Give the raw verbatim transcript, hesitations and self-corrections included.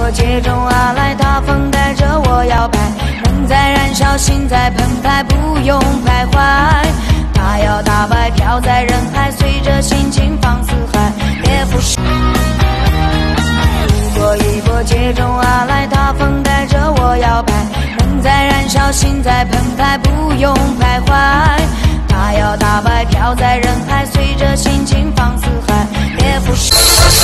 波接踵而来，大风带着我摇摆，梦在燃烧，心在澎湃，不用徘徊。大摇大摆飘在人海，随着心情放四海，别不是。一波一波接踵而来，大风带着我摇摆，梦在燃烧，心在澎湃，不用徘徊。大摇大摆飘在人海，随着心情放四海，别不是。